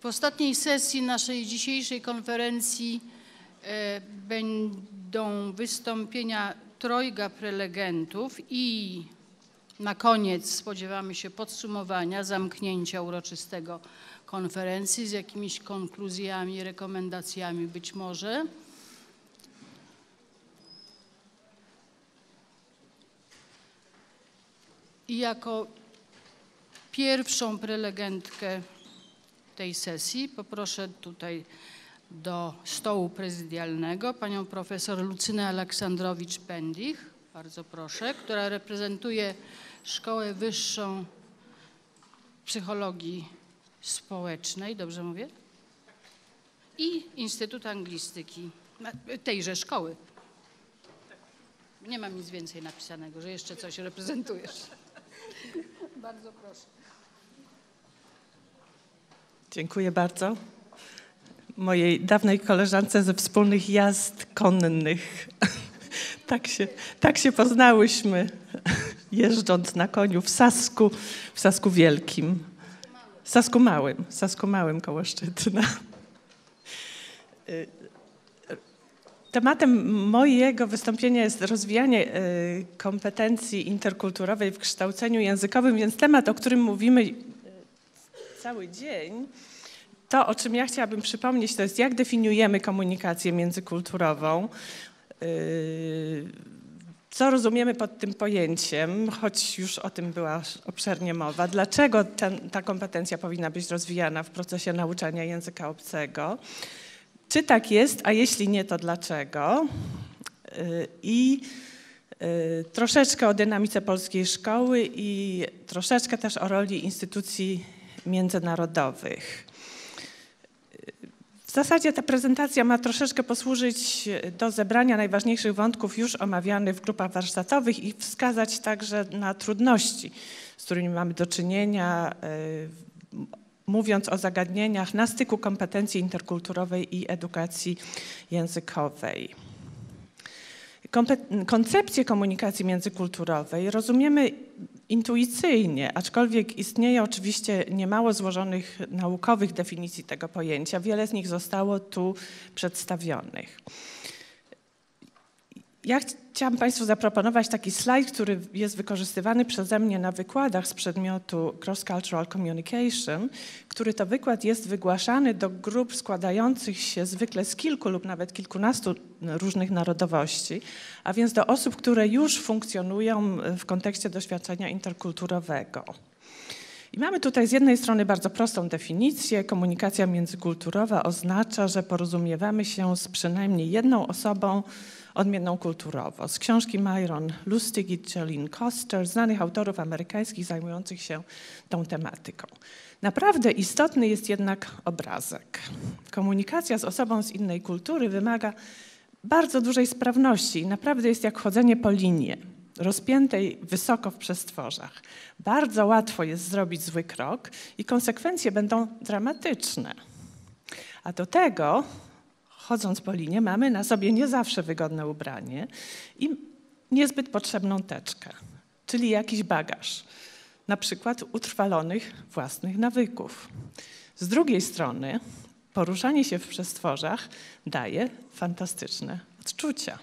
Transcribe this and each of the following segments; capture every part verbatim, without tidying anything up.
W ostatniej sesji naszej dzisiejszej konferencji e, będą wystąpienia trojga prelegentów i na koniec spodziewamy się podsumowania, zamknięcia uroczystego konferencji z jakimiś konkluzjami, rekomendacjami być może. I jako pierwszą prelegentkę tej sesji poproszę tutaj do stołu prezydialnego panią profesor Lucynę Aleksandrowicz-Pendich, bardzo proszę, która reprezentuje Szkołę Wyższą Psychologii Społecznej, dobrze mówię? I Instytut Anglistyki tejże szkoły. Nie mam nic więcej napisanego, że jeszcze coś reprezentujesz. Bardzo proszę. Dziękuję bardzo. Mojej dawnej koleżance ze wspólnych jazd konnych. Tak się, tak się poznałyśmy, jeżdżąc na koniu w Sasku, w Sasku Wielkim. W Sasku Małym, w Sasku Małym koło Szczytna. Tematem mojego wystąpienia jest rozwijanie kompetencji interkulturowej w kształceniu językowym, więc temat, o którym mówimy cały dzień, to, o czym ja chciałabym przypomnieć, to jest, jak definiujemy komunikację międzykulturową, co rozumiemy pod tym pojęciem, choć już o tym była obszernie mowa, dlaczego ten, ta kompetencja powinna być rozwijana w procesie nauczania języka obcego, czy tak jest, a jeśli nie, to dlaczego, i troszeczkę o dynamice polskiej szkoły i troszeczkę też o roli instytucji międzynarodowych. W zasadzie ta prezentacja ma troszeczkę posłużyć do zebrania najważniejszych wątków już omawianych w grupach warsztatowych i wskazać także na trudności, z którymi mamy do czynienia, mówiąc o zagadnieniach na styku kompetencji interkulturowej i edukacji językowej. Koncepcję komunikacji międzykulturowej rozumiemy intuicyjnie, aczkolwiek istnieje oczywiście niemało złożonych naukowych definicji tego pojęcia. Wiele z nich zostało tu przedstawionych. Ja chciałam Państwu zaproponować taki slajd, który jest wykorzystywany przeze mnie na wykładach z przedmiotu Cross-Cultural Communication, który to wykład jest wygłaszany do grup składających się zwykle z kilku lub nawet kilkunastu różnych narodowości, a więc do osób, które już funkcjonują w kontekście doświadczenia interkulturowego. I mamy tutaj z jednej strony bardzo prostą definicję. Komunikacja międzykulturowa oznacza, że porozumiewamy się z przynajmniej jedną osobą odmienną kulturowo. Z książki Myron Lustig i Jolene Coster, znanych autorów amerykańskich zajmujących się tą tematyką. Naprawdę istotny jest jednak obrazek. Komunikacja z osobą z innej kultury wymaga bardzo dużej sprawności i naprawdę jest jak chodzenie po linie, rozpiętej wysoko w przestworzach. Bardzo łatwo jest zrobić zły krok i konsekwencje będą dramatyczne. A do tego, chodząc po linie, mamy na sobie nie zawsze wygodne ubranie i niezbyt potrzebną teczkę, czyli jakiś bagaż, na przykład utrwalonych własnych nawyków. Z drugiej strony poruszanie się w przestworzach daje fantastyczne odczucia.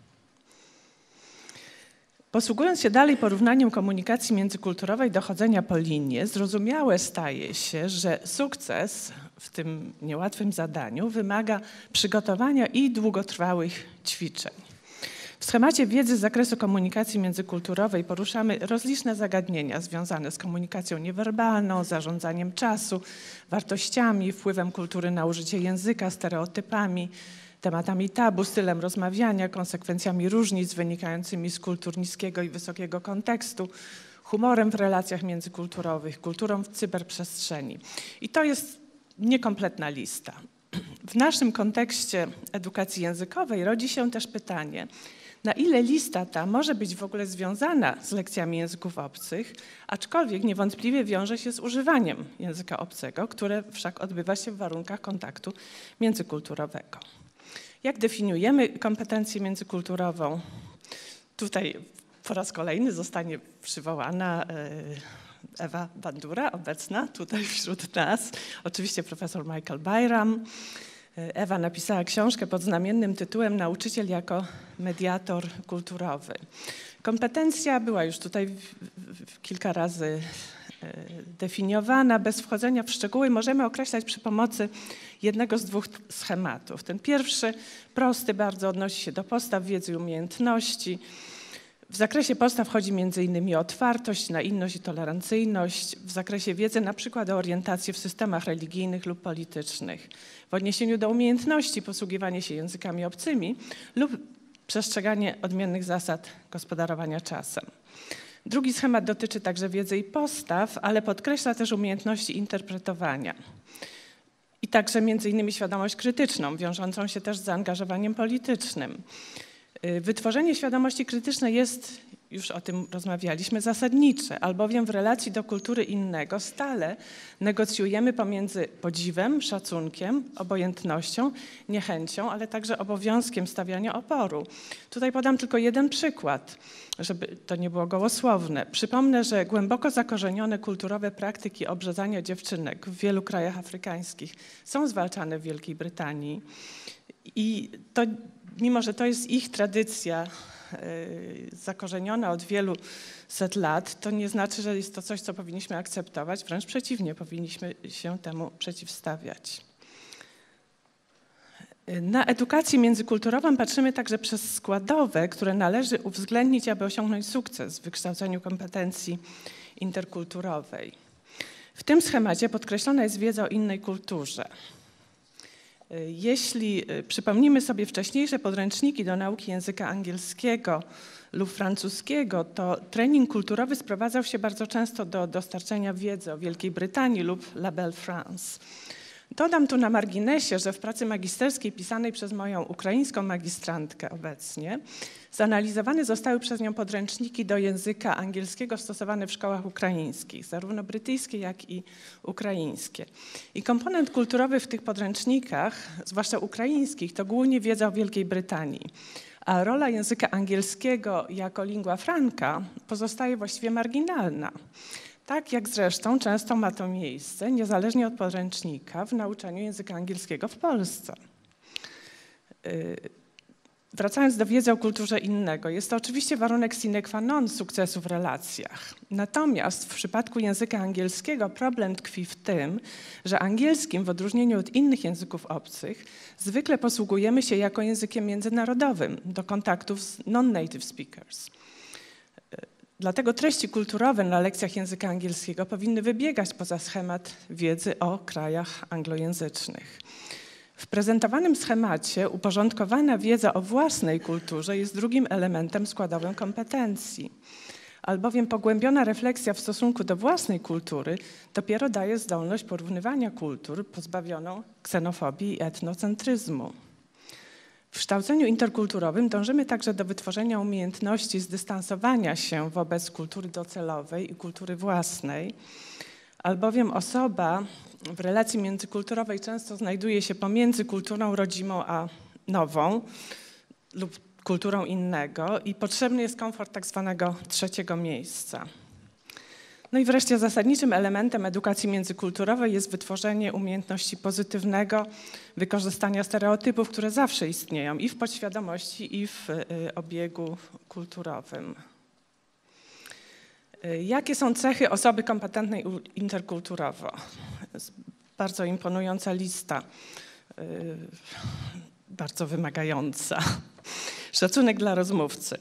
Posługując się dalej porównaniem komunikacji międzykulturowej do chodzenia po linie, zrozumiałe staje się, że sukces w tym niełatwym zadaniu wymaga przygotowania i długotrwałych ćwiczeń. W schemacie wiedzy z zakresu komunikacji międzykulturowej poruszamy rozliczne zagadnienia związane z komunikacją niewerbalną, zarządzaniem czasu, wartościami, wpływem kultury na użycie języka, stereotypami, tematami tabu, stylem rozmawiania, konsekwencjami różnic wynikającymi z kultur niskiego i wysokiego kontekstu, humorem w relacjach międzykulturowych, kulturą w cyberprzestrzeni. I to jest niekompletna lista. W naszym kontekście edukacji językowej rodzi się też pytanie, na ile lista ta może być w ogóle związana z lekcjami języków obcych, aczkolwiek niewątpliwie wiąże się z używaniem języka obcego, które wszak odbywa się w warunkach kontaktu międzykulturowego. Jak definiujemy kompetencję międzykulturową? Tutaj po raz kolejny zostanie przywołana Ewa Bandura, obecna tutaj wśród nas, oczywiście profesor Michael Byram. Ewa napisała książkę pod znamiennym tytułem Nauczyciel jako mediator kulturowy. Kompetencja była już tutaj kilka razy definiowana. Bez wchodzenia w szczegóły możemy określać przy pomocy jednego z dwóch schematów. Ten pierwszy, prosty, bardzo odnosi się do postaw, wiedzy i umiejętności. W zakresie postaw chodzi między innymi o otwartość na inność i tolerancyjność. W zakresie wiedzy na przykład o orientację w systemach religijnych lub politycznych. W odniesieniu do umiejętności posługiwanie się językami obcymi lub przestrzeganie odmiennych zasad gospodarowania czasem. Drugi schemat dotyczy także wiedzy i postaw, ale podkreśla też umiejętności interpretowania. I także między innymi świadomość krytyczną, wiążącą się też z zaangażowaniem politycznym. Wytworzenie świadomości krytycznej jest, już o tym rozmawialiśmy, zasadnicze, albowiem w relacji do kultury innego stale negocjujemy pomiędzy podziwem, szacunkiem, obojętnością, niechęcią, ale także obowiązkiem stawiania oporu. Tutaj podam tylko jeden przykład, żeby to nie było gołosłowne. Przypomnę, że głęboko zakorzenione kulturowe praktyki obrzezania dziewczynek w wielu krajach afrykańskich są zwalczane w Wielkiej Brytanii i to mimo że to jest ich tradycja y, zakorzeniona od wielu set lat, to nie znaczy, że jest to coś, co powinniśmy akceptować. Wręcz przeciwnie, powinniśmy się temu przeciwstawiać. Na edukację międzykulturową patrzymy także przez składowe, które należy uwzględnić, aby osiągnąć sukces w wykształceniu kompetencji interkulturowej. W tym schemacie podkreślona jest wiedza o innej kulturze. Jeśli przypomnimy sobie wcześniejsze podręczniki do nauki języka angielskiego lub francuskiego, to trening kulturowy sprowadzał się bardzo często do dostarczenia wiedzy o Wielkiej Brytanii lub La Belle France. Dodam tu na marginesie, że w pracy magisterskiej pisanej przez moją ukraińską magistrantkę obecnie zanalizowane zostały przez nią podręczniki do języka angielskiego stosowane w szkołach ukraińskich, zarówno brytyjskie, jak i ukraińskie. I komponent kulturowy w tych podręcznikach, zwłaszcza ukraińskich, to głównie wiedza o Wielkiej Brytanii. A rola języka angielskiego jako lingua franca pozostaje właściwie marginalna. Tak jak zresztą często ma to miejsce, niezależnie od podręcznika, w nauczaniu języka angielskiego w Polsce. Wracając do wiedzy o kulturze innego, jest to oczywiście warunek sine qua non sukcesu w relacjach. Natomiast w przypadku języka angielskiego problem tkwi w tym, że angielskim w odróżnieniu od innych języków obcych zwykle posługujemy się jako językiem międzynarodowym do kontaktów z non-native speakers. Dlatego treści kulturowe na lekcjach języka angielskiego powinny wybiegać poza schemat wiedzy o krajach anglojęzycznych. W prezentowanym schemacie uporządkowana wiedza o własnej kulturze jest drugim elementem składowym kompetencji, albowiem pogłębiona refleksja w stosunku do własnej kultury dopiero daje zdolność porównywania kultur pozbawioną ksenofobii i etnocentryzmu. W kształceniu interkulturowym dążymy także do wytworzenia umiejętności zdystansowania się wobec kultury docelowej i kultury własnej, albowiem osoba w relacji międzykulturowej często znajduje się pomiędzy kulturą rodzimą a nową lub kulturą innego i potrzebny jest komfort tak zwanego trzeciego miejsca. No i wreszcie zasadniczym elementem edukacji międzykulturowej jest wytworzenie umiejętności pozytywnego wykorzystania stereotypów, które zawsze istnieją i w podświadomości, i w obiegu kulturowym. Jakie są cechy osoby kompetentnej interkulturowo? Jest bardzo imponująca lista, bardzo wymagająca. Szacunek dla rozmówcy.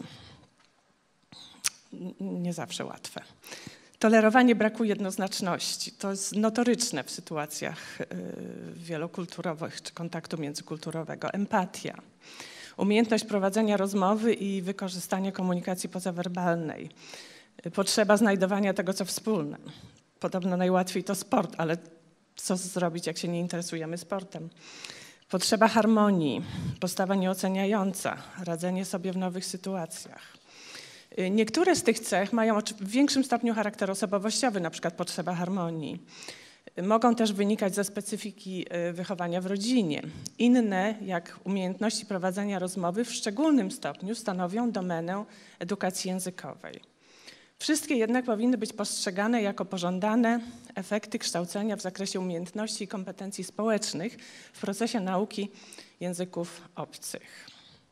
Nie zawsze łatwe. Tolerowanie braku jednoznaczności. To jest notoryczne w sytuacjach wielokulturowych czy kontaktu międzykulturowego. Empatia. Umiejętność prowadzenia rozmowy i wykorzystania komunikacji pozawerbalnej. Potrzeba znajdowania tego, co wspólne. Podobno najłatwiej to sport, ale co zrobić, jak się nie interesujemy sportem? Potrzeba harmonii, postawa nieoceniająca, radzenie sobie w nowych sytuacjach. Niektóre z tych cech mają w większym stopniu charakter osobowościowy, na przykład potrzeba harmonii. Mogą też wynikać ze specyfiki wychowania w rodzinie. Inne, jak umiejętności prowadzenia rozmowy, w szczególnym stopniu stanowią domenę edukacji językowej. Wszystkie jednak powinny być postrzegane jako pożądane efekty kształcenia w zakresie umiejętności i kompetencji społecznych w procesie nauki języków obcych.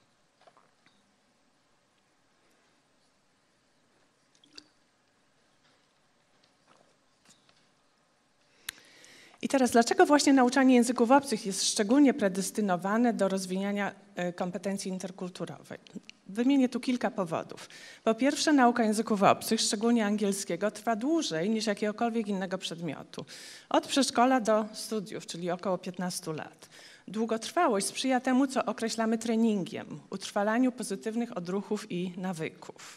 I teraz, dlaczego właśnie nauczanie języków obcych jest szczególnie predestynowane do rozwijania kompetencji interkulturowej? Wymienię tu kilka powodów. Po pierwsze, nauka języków obcych, szczególnie angielskiego, trwa dłużej niż jakiegokolwiek innego przedmiotu. Od przedszkola do studiów, czyli około piętnastu lat. Długotrwałość sprzyja temu, co określamy treningiem, utrwalaniu pozytywnych odruchów i nawyków.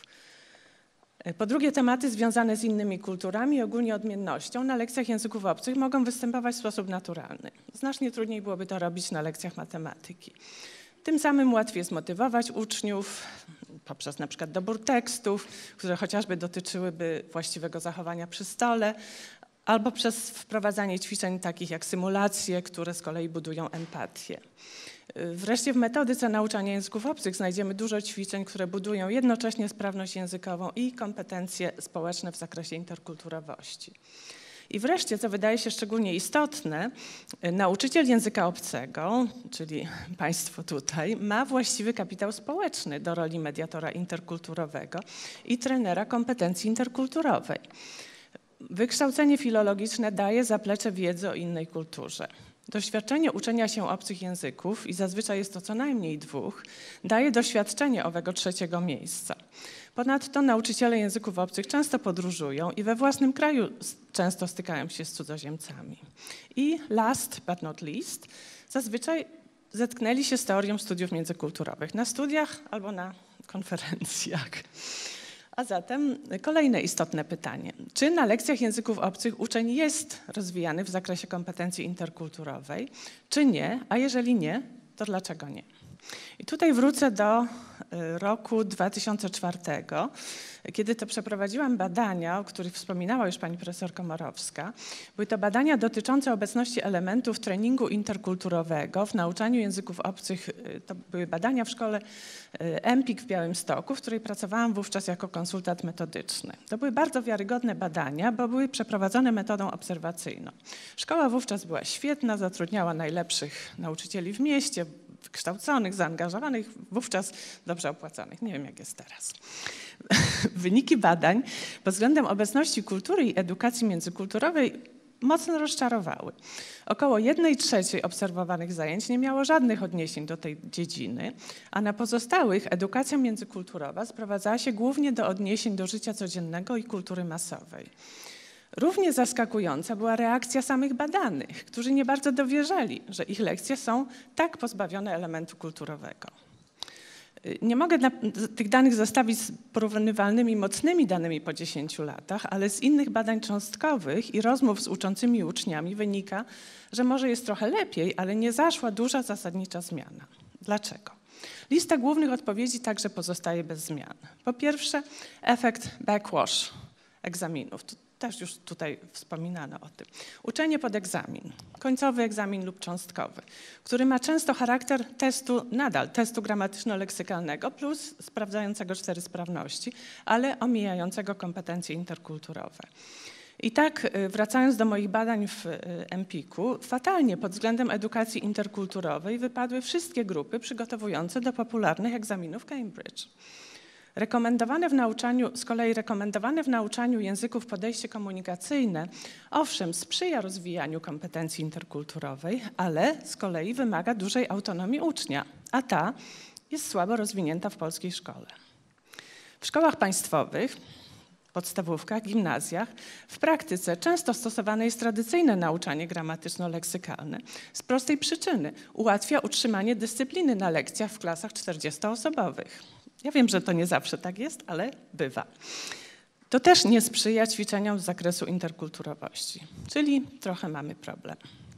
Po drugie, tematy związane z innymi kulturami i ogólnie odmiennością na lekcjach języków obcych mogą występować w sposób naturalny. Znacznie trudniej byłoby to robić na lekcjach matematyki. Tym samym łatwiej jest motywować uczniów poprzez na przykład dobór tekstów, które chociażby dotyczyłyby właściwego zachowania przy stole, albo przez wprowadzanie ćwiczeń takich jak symulacje, które z kolei budują empatię. Wreszcie w metodyce nauczania języków obcych znajdziemy dużo ćwiczeń, które budują jednocześnie sprawność językową i kompetencje społeczne w zakresie interkulturowości. I wreszcie, co wydaje się szczególnie istotne, nauczyciel języka obcego, czyli Państwo tutaj, ma właściwy kapitał społeczny do roli mediatora interkulturowego i trenera kompetencji interkulturowej. Wykształcenie filologiczne daje zaplecze wiedzy o innej kulturze. Doświadczenie uczenia się obcych języków, i zazwyczaj jest to co najmniej dwóch, daje doświadczenie owego trzeciego miejsca. Ponadto nauczyciele języków obcych często podróżują i we własnym kraju często stykają się z cudzoziemcami. I last but not least, zazwyczaj zetknęli się z teorią studiów międzykulturowych na studiach albo na konferencjach. A zatem kolejne istotne pytanie. Czy na lekcjach języków obcych uczeń jest rozwijany w zakresie kompetencji interkulturowej, czy nie? A jeżeli nie, to dlaczego nie? I tutaj wrócę do roku dwa tysiące czwartego, kiedy to przeprowadziłam badania, o których wspominała już pani profesor Komorowska. Były to badania dotyczące obecności elementów treningu interkulturowego w nauczaniu języków obcych. To były badania w szkole Empik w Białymstoku, w której pracowałam wówczas jako konsultant metodyczny. To były bardzo wiarygodne badania, bo były przeprowadzone metodą obserwacyjną. Szkoła wówczas była świetna, zatrudniała najlepszych nauczycieli w mieście, wykształconych, zaangażowanych, wówczas dobrze opłacanych. Nie wiem, jak jest teraz. Wyniki badań pod względem obecności kultury i edukacji międzykulturowej mocno rozczarowały. Około jednej trzeciej obserwowanych zajęć nie miało żadnych odniesień do tej dziedziny, a na pozostałych edukacja międzykulturowa sprowadzała się głównie do odniesień do życia codziennego i kultury masowej. Równie zaskakująca była reakcja samych badanych, którzy nie bardzo dowierzali, że ich lekcje są tak pozbawione elementu kulturowego. Nie mogę na, tych danych zestawić z porównywalnymi mocnymi danymi po dziesięciu latach, ale z innych badań cząstkowych i rozmów z uczącymi uczniami wynika, że może jest trochę lepiej, ale nie zaszła duża zasadnicza zmiana. Dlaczego? Lista głównych odpowiedzi także pozostaje bez zmian. Po pierwsze, efekt backwash egzaminów. Też już tutaj wspominano o tym. Uczenie pod egzamin, końcowy egzamin lub cząstkowy, który ma często charakter testu, nadal testu gramatyczno-leksykalnego plus sprawdzającego cztery sprawności, ale omijającego kompetencje interkulturowe. I tak, wracając do moich badań w Empiku, fatalnie pod względem edukacji interkulturowej wypadły wszystkie grupy przygotowujące do popularnych egzaminów Cambridge. Rekomendowane w nauczaniu, z kolei rekomendowane w nauczaniu języków podejście komunikacyjne, owszem, sprzyja rozwijaniu kompetencji interkulturowej, ale z kolei wymaga dużej autonomii ucznia, a ta jest słabo rozwinięta w polskiej szkole. W szkołach państwowych, podstawówkach, gimnazjach w praktyce często stosowane jest tradycyjne nauczanie gramatyczno-leksykalne z prostej przyczyny. Ułatwia utrzymanie dyscypliny na lekcjach w klasach czterdziestoosobowych. Ja wiem, że to nie zawsze tak jest, ale bywa. To też nie sprzyja ćwiczeniom z zakresu interkulturowości, czyli trochę mamy problem.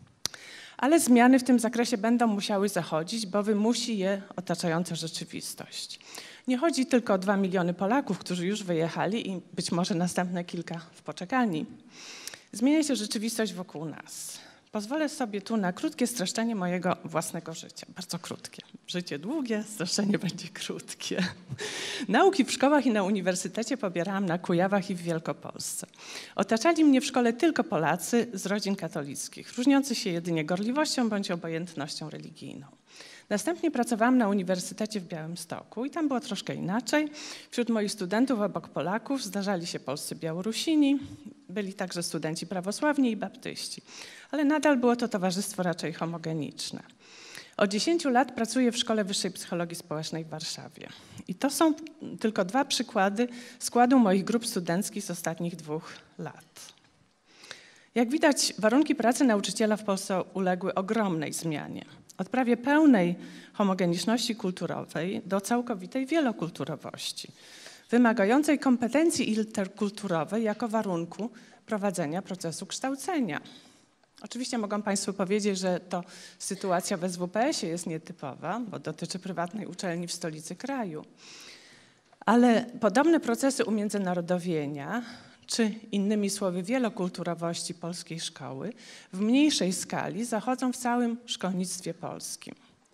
Ale zmiany w tym zakresie będą musiały zachodzić, bo wymusi je otaczająca rzeczywistość. Nie chodzi tylko o dwa miliony Polaków, którzy już wyjechali i być może następne kilka w poczekalni. Zmienia się rzeczywistość wokół nas. Pozwolę sobie tu na krótkie streszczenie mojego własnego życia, bardzo krótkie. Życie długie, straszenie będzie krótkie. Nauki w szkołach i na uniwersytecie pobierałam na Kujawach i w Wielkopolsce. Otaczali mnie w szkole tylko Polacy z rodzin katolickich, różniący się jedynie gorliwością bądź obojętnością religijną. Następnie pracowałam na Uniwersytecie w Białymstoku i tam było troszkę inaczej. Wśród moich studentów obok Polaków zdarzali się polscy Białorusini, byli także studenci prawosławni i baptyści, ale nadal było to towarzystwo raczej homogeniczne. Od dziesięciu lat pracuję w Szkole Wyższej Psychologii Społecznej w Warszawie. I to są tylko dwa przykłady składu moich grup studenckich z ostatnich dwóch lat. Jak widać, warunki pracy nauczyciela w Polsce uległy ogromnej zmianie. Od prawie pełnej homogeniczności kulturowej do całkowitej wielokulturowości, wymagającej kompetencji interkulturowej jako warunku prowadzenia procesu kształcenia. Oczywiście mogą Państwo powiedzieć, że to sytuacja w S W P S ie jest nietypowa, bo dotyczy prywatnej uczelni w stolicy kraju. Ale podobne procesy umiędzynarodowienia, czy innymi słowy wielokulturowości polskiej szkoły, w mniejszej skali zachodzą w całym szkolnictwie polskim.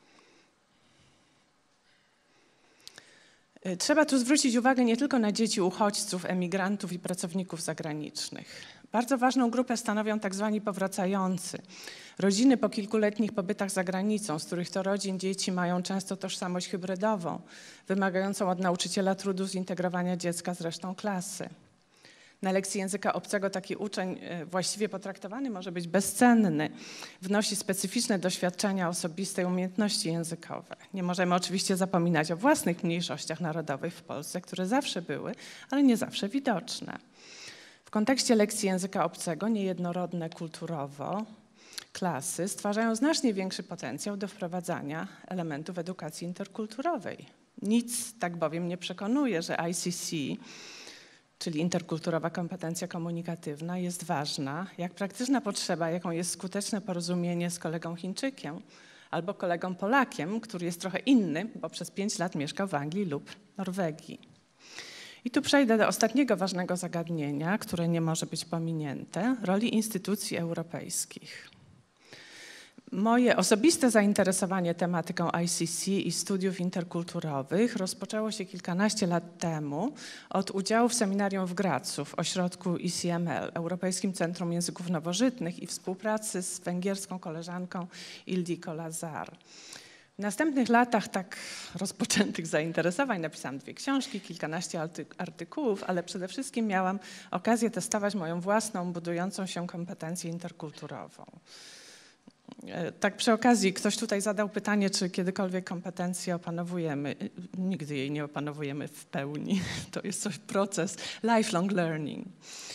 Trzeba tu zwrócić uwagę nie tylko na dzieci uchodźców, emigrantów i pracowników zagranicznych. Bardzo ważną grupę stanowią tak zwani powracający. Rodziny po kilkuletnich pobytach za granicą, z których to rodzin dzieci mają często tożsamość hybrydową, wymagającą od nauczyciela trudu zintegrowania dziecka z resztą klasy. Na lekcji języka obcego taki uczeń właściwie potraktowany może być bezcenny. Wnosi specyficzne doświadczenia osobiste i umiejętności językowe. Nie możemy oczywiście zapominać o własnych mniejszościach narodowych w Polsce, które zawsze były, ale nie zawsze widoczne. W kontekście lekcji języka obcego niejednorodne kulturowo klasy stwarzają znacznie większy potencjał do wprowadzania elementów edukacji interkulturowej. Nic tak bowiem nie przekonuje, że I C C, czyli interkulturowa kompetencja komunikatywna, jest ważna, jak praktyczna potrzeba, jaką jest skuteczne porozumienie z kolegą Chińczykiem albo kolegą Polakiem, który jest trochę inny, bo przez pięć lat mieszkał w Anglii lub Norwegii. I tu przejdę do ostatniego ważnego zagadnienia, które nie może być pominięte, roli instytucji europejskich. Moje osobiste zainteresowanie tematyką I C C i studiów interkulturowych rozpoczęło się kilkanaście lat temu od udziału w seminarium w Gracu w ośrodku E C M L, Europejskim Centrum Języków Nowożytnych, i współpracy z węgierską koleżanką Ildiko Lazar. W następnych latach tak rozpoczętych zainteresowań napisałam dwie książki, kilkanaście artykułów, ale przede wszystkim miałam okazję testować moją własną, budującą się kompetencję interkulturową. Tak przy okazji, ktoś tutaj zadał pytanie, czy kiedykolwiek kompetencje opanowujemy. Nigdy jej nie opanowujemy w pełni. To jest coś, proces lifelong learning.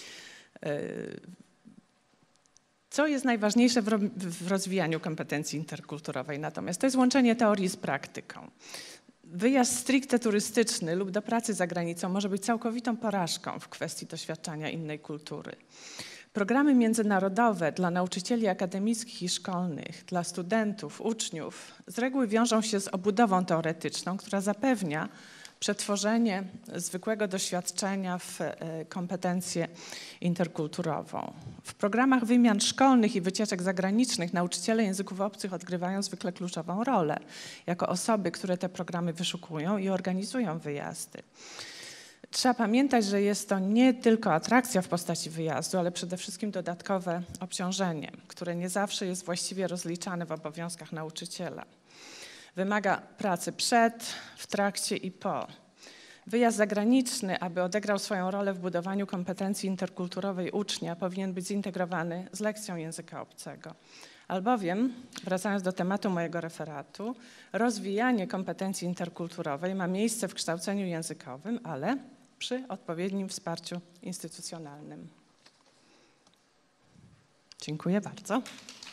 Co jest najważniejsze w rozwijaniu kompetencji interkulturowej? Natomiast to jest łączenie teorii z praktyką. Wyjazd stricte turystyczny lub do pracy za granicą może być całkowitą porażką w kwestii doświadczania innej kultury. Programy międzynarodowe dla nauczycieli akademickich i szkolnych, dla studentów, uczniów z reguły wiążą się z obudową teoretyczną, która zapewnia przetworzenie zwykłego doświadczenia w kompetencję interkulturową. W programach wymian szkolnych i wycieczek zagranicznych nauczyciele języków obcych odgrywają zwykle kluczową rolę jako osoby, które te programy wyszukują i organizują wyjazdy. Trzeba pamiętać, że jest to nie tylko atrakcja w postaci wyjazdu, ale przede wszystkim dodatkowe obciążenie, które nie zawsze jest właściwie rozliczane w obowiązkach nauczyciela. Wymaga pracy przed, w trakcie i po. Wyjazd zagraniczny, aby odegrał swoją rolę w budowaniu kompetencji interkulturowej ucznia, powinien być zintegrowany z lekcją języka obcego. Albowiem, wracając do tematu mojego referatu, rozwijanie kompetencji interkulturowej ma miejsce w kształceniu językowym, ale przy odpowiednim wsparciu instytucjonalnym. Dziękuję bardzo.